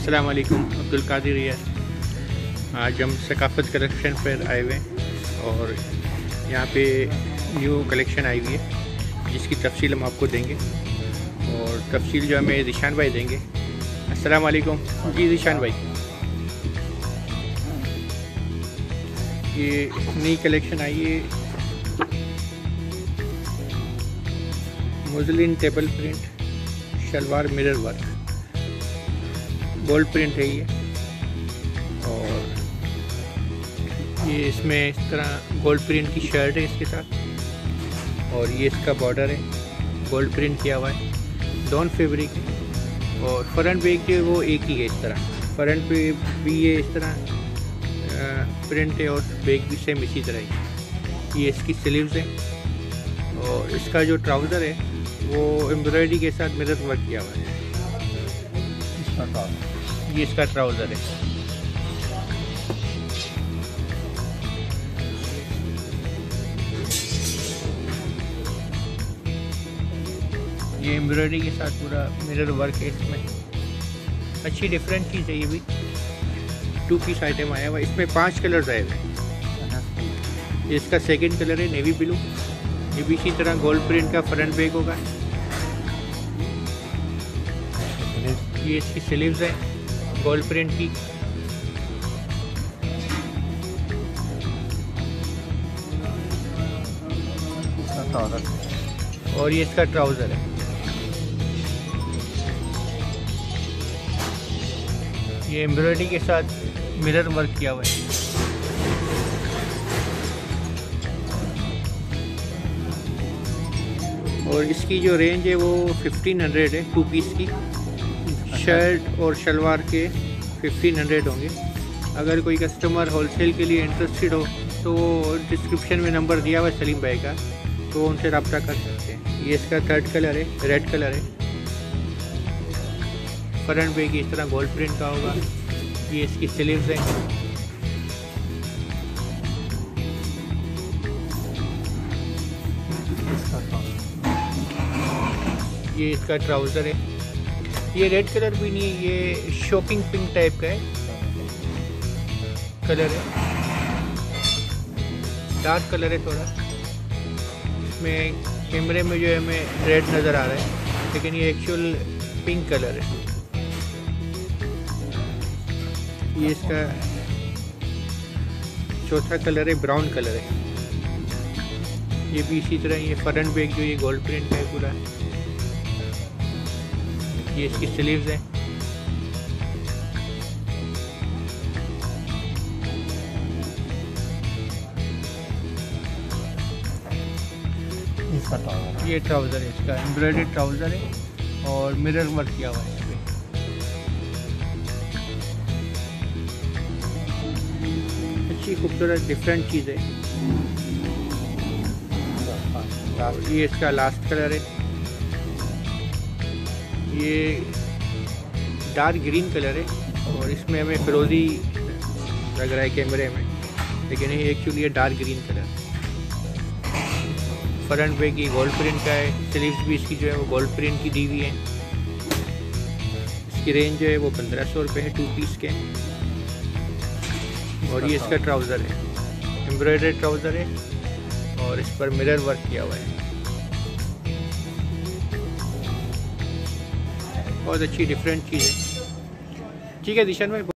अस्सलाम वालेकुम, अब्दुल कादिर है। आज हम सकाफ़त कलेक्शन पर आए हुए हैं और यहाँ पे न्यू कलेक्शन आई हुई है जिसकी तफसील हम आपको देंगे और तफसील जो हमें ज़ीशान भाई देंगे। अस्सलाम वालेकुम जी ज़ीशान भाई, ये नई कलेक्शन आई है muslin table print shalwar mirror work gold print है ये, और ये इसमें इस तरह गोल्ड प्रिंट की शर्ट है इसके साथ, और ये इसका बॉर्डर है गोल्ड प्रिंट किया हुआ है, डॉन फैब्रिक है। और फ्रंट बैक जो है वो एक ही है, इस तरह फ्रंट पे भी ये इस तरह प्रिंट है और बैक भी सेम इसी तरह ही। ये इसकी स्लीव्स है और इसका जो ट्राउज़र है वो एम्ब्रॉयडरी के साथ मिरर वर्क किया हुआ है। ये इसका ट्राउज़र है। ये एम्ब्रॉयडरी के साथ पूरा मिरर वर्क है इसमें, अच्छी डिफरेंट चीज़ है। ये भी 2 पीस आइटम आया हुआ, इसमें 5 कलर्स आए हुए। ये इसका सेकंड कलर है नेवी ब्लू, ये भी इसी तरह गोल्ड प्रिंट का फ्रंट बैक होगा। ये इसकी स्लीव्स है गोल्ड प्रिंट की, और ये इसका ट्राउज़र है। ये एम्ब्रॉयडरी के साथ मिरर वर्क किया हुआ है। और इसकी जो रेंज है वो 1500 है, 2 पीस की शर्ट और शलवार के 1500 होंगे। अगर कोई कस्टमर होलसेल के लिए इंटरेस्टेड हो तो डिस्क्रिप्शन में नंबर दिया हुआ है सलीम भाई का, तो उनसे रब्ता कर सकते हैं। ये इसका थर्ड कलर है, रेड कलर है। फ्रंट बैक इस तरह गोल्ड प्रिंट का होगा। ये इसकी स्लीव्स है। ये इसका ट्राउज़र है। ये रेड कलर भी नहीं है, ये शॉकिंग पिंक टाइप का है कलर है, डार्क कलर है थोड़ा। इसमें कैमरे में जो है हमें रेड नज़र आ रहा है, लेकिन ये एक्चुअल पिंक कलर है। ये इसका चौथा कलर है, ब्राउन कलर है। ये भी इसी तरह, ये फ्रंट बैक जो ये गोल्ड प्रिंट का है पूरा। ये इसकी स्लीव्स है। ये ट्राउज़र है, इसका एम्ब्रॉयडरी ट्राउज़र है और मिरर वर्क किया हुआ है इस पे। अच्छी खूबसूरत डिफरेंट चीज़ है। ये इसका लास्ट कलर है। ये डार्क ग्रीन कलर है और इसमें हमें फिरोज़ी लग रहा है कैमरे में, लेकिन ये एक्चुअली ये dark green colour. Front back की गोल्ड प्रिंट का है, स्लीव्स भी इसकी जो है वो गोल्ड प्रिंट की दी हुई है। इसकी रेंज जो है वो 1500 रुपये है, 2 पीस के। और ये इसका ट्राउज़र है, एम्ब्रॉयडरी ट्राउज़र है और इस पर मिरर वर्क किया हुआ है। बहुत अच्छी डिफरेंट चीज़ है। ठीक है ज़ीशान भाई।